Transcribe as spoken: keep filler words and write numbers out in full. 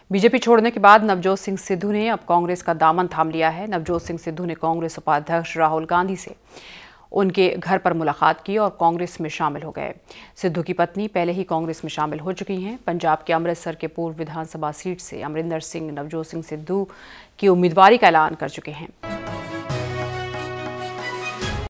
BJP छोड़ने के बाद नवजोत सिंह सिद्धू ने अब कांग्रेस का दामन थाम लिया है। नवजोत सिंह सिद्धू ने कांग्रेस उपाध्यक्ष राहुल गांधी से उनके घर पर मुलाकात की और कांग्रेस में शामिल हो गए। सिद्धू की पत्नी पहले ही कांग्रेस में शामिल हो चुकी हैं। पंजाब के अमृतसर के पूर्व विधानसभा सीट से अमरिंदर सिंह नवजोत सिंह सिद्धू की उम्मीदवारी का ऐलान कर चुके हैं।